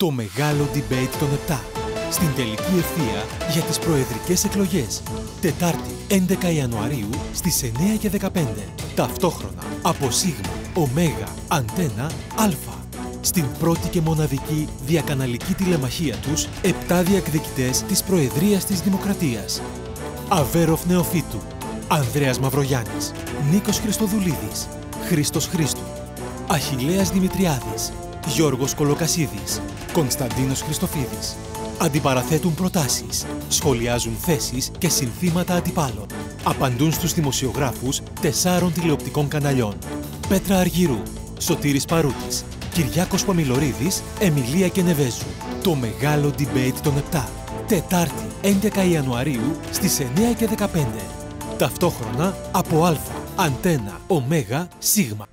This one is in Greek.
Το μεγάλο debate των 7. Στην τελική ευθεία για τις προεδρικές εκλογές. Τετάρτη 11 Ιανουαρίου στις 9 και 15. Ταυτόχρονα από Σίγμα, Ωμέγα, Αντένα, Αλφα. Στην πρώτη και μοναδική διακαναλική τηλεμαχία τους, 7 διεκδικητές της Προεδρίας της Δημοκρατίας. Αβέροφ Νεοφύτου, Ανδρέας Μαυρογιάννης, Νίκος Χριστοδουλίδης, Χρήστος Χρήστου, Αχιλλέας Δημητριάδης, Γιώργος Κολοκασίδης, Κωνσταντίνος Χριστοφίδης. Αντιπαραθέτουν προτάσεις, σχολιάζουν θέσεις και συνθήματα αντιπάλων. Απαντούν στους δημοσιογράφους 4 τηλεοπτικών καναλιών. Πέτρα Αργυρού, Σωτήρης Παρούτης, Κυριάκος Παμιλορίδης, Εμιλία Κενεβέζου. Το μεγάλο debate των 7. Τετάρτη 11 Ιανουαρίου στις 9 και 15. Ταυτόχρονα από Αλφα, Αντένα, Ωμέγα, Σίγμα.